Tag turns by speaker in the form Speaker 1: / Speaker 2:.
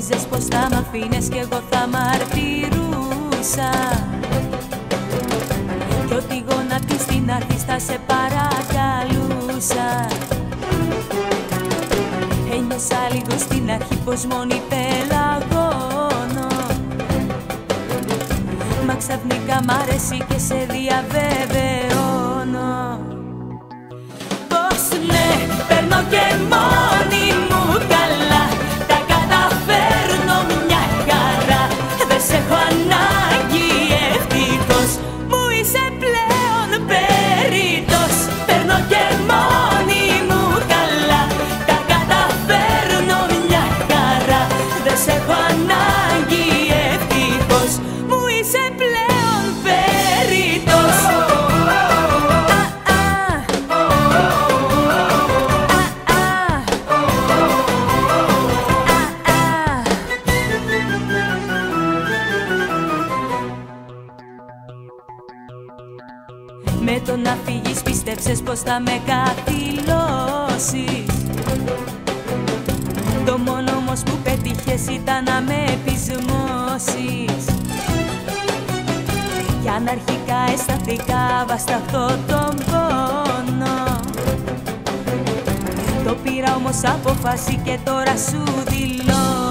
Speaker 1: Νόμιζες πως θα μ' αφήνες κι εγώ θα μαρτυρούσα, κι ό,τι γονατίς στην αρχή θα σε παρακαλούσα. Ένιωσα λίγο στην αρχή πως μόνη πελαγώνω, μα ξαφνικά μ' αρέσει και σε διαβεβαιώνω πως ναι, παίρνω και μόνη μου καλά, τα καταφέρνω μια χαρά. Δεν σε έχω ανάγκη, ευτυχώς μου είσαι πλέον περίτως. Παίρνω και μόνη μου καλά, τα καταφέρνω μια χαρά. Δεν σε έχω ανάγκη, ευτυχώς μου είσαι πλέον περίτως. Με το να φύγεις πίστεψες πως θα με καθυλώσεις. Το μόνο όμως που πέτυχες ήταν να με πεισμώσεις. Κι αν αρχικά αισθανθήκα βασταχτώ τον πόνο, το πήρα όμως απόφαση και τώρα σου δηλώνω